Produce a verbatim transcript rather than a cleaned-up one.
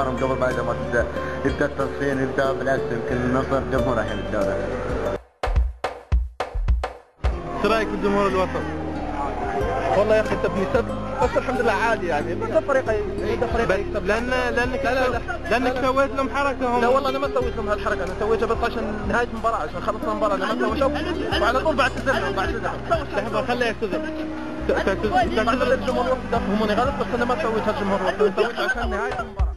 استثمارهم قبل بعد ما تبدا يبدا التصفير، يبدا بالعكس يمكن النصر جمهور الحين الدوري. ايش رايك بالجمهور الوسط؟ والله يا اخي تبني سب بس الحمد لله عادي يعني، بس الفريق بس الفريق يكسب لان لانك لا لا لا لانك سويت لهم حركه هم. لا والله انا ما سويت لهم هالحركه، انا سويتها بس عشان نهايه المباراه، عشان خلصنا المباراه انا ما سويت، وعلى طول بعتذر لهم بعتذر لحظه خليه يعتذر. بعتذر للجمهور الوسط، هم غلط بس انا ما سويت هالجمهور الوسط، سويت عشان نهايه المباراه.